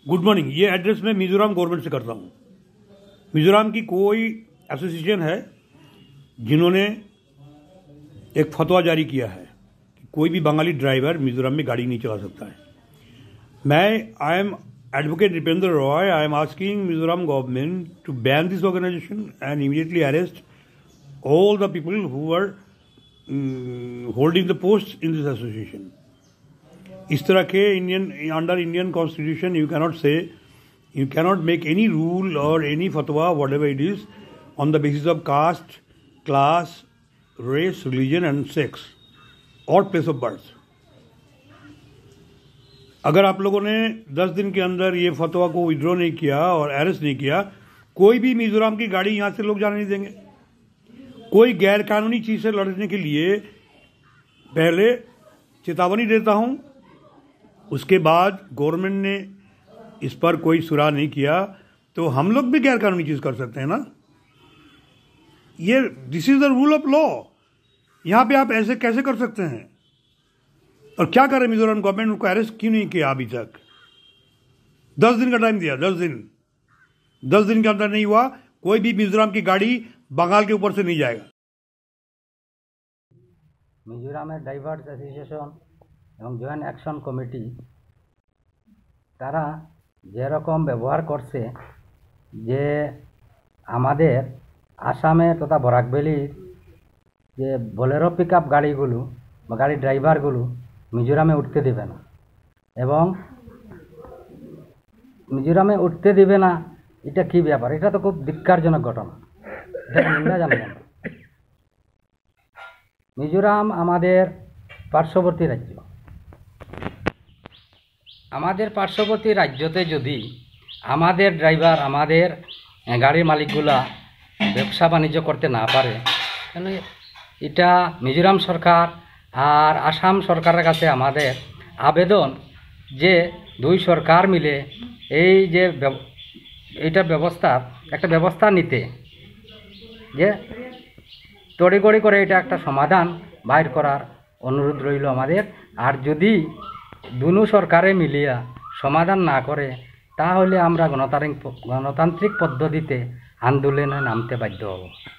Good morning. ये address मैं Mizoram government से करता हूँ। मिजोरम की कोई एसोसिएशन है जिन्होंने एक फतवा जारी किया है कि कोई भी बंगाली ड्राइवर मिजोरम में गाड़ी नहीं चला सकता है। I am advocate Nripendra Roy. I am asking Mizoram government to ban this organisation and immediately arrest all the people who were holding the posts in this association. इस तरह के under Indian constitution you cannot make any rule or any fatwa, whatever it is, on the basis of caste, class, race, religion and sex or place of birth. अगर आप लोगों ने 10 दिन के अंदर ये फतवा को विड्रॉ नहीं किया और अरेस्ट नहीं किया, कोई भी मिजोरम की गाड़ी यहां से लोग जाने नहीं देंगे। कोई गैर कानूनी चीज से लड़ने के लिए पहले चेतावनी देता हूं, उसके बाद गवर्नमेंट ने इस पर कोई सुराग नहीं किया तो हम लोग भी गैर कानूनी चीज कर सकते हैं ना। ये this is the rule of law. यहां पे आप ऐसे कैसे कर सकते हैं? और क्या कर रहे मिजोरम गवर्नमेंट? उनको अरेस्ट क्यों नहीं किया अभी तक? 10 दिन का टाइम दिया, 10 दिन के अंदर नहीं हुआ। कोई भी मिजोरम की गाड़ी बंगाल के ऊपर से नहीं जाएगा। मिजोरामेर ड्राइभार्स एसोसिएशन এবং জয়েন্ট অ্যাকশন কমিটি তারা যেরকম ব্যবহার করছে, যে আমাদের আসামে তথা বরাক ভ্যালির যে বোলেরো পিকআপ গাড়িগুলো বা গাড়ির ড্রাইভারগুলো মিজোরামে উঠতে দেবে না, এবং মিজোরামে উঠতে দেবে না, এটা কি ব্যাপার? এটা তো খুব ধিক্কারজনক ঘটনা, এটা নিন্দা জানাই আমরা। মিজোরাম আমাদের পার্শ্ববর্তী রাজ্য। আমাদের পার্শ্ববর্তী রাজ্যতে যদি আমাদের ড্রাইভার, আমাদের গাড়ির মালিকগুলা ব্যবসা বাণিজ্য করতে না পারে, তাহলে এটা মিজোরাম সরকার আর আসাম সরকারের কাছে আমাদের আবেদন যে দুই সরকার মিলে এই যে এইটার একটা ব্যবস্থা নিতে, যে তড়িঘড়ি করে এটা একটা সমাধান বাইর করার অনুরোধ রইল আমাদের। আর যদি দুনো সরকারে মিলিয়া সমাধান না করে, তাহলে আমরা গণতান্ত্রিক পদ্ধতিতে আন্দোলনে নামতে বাধ্য হব।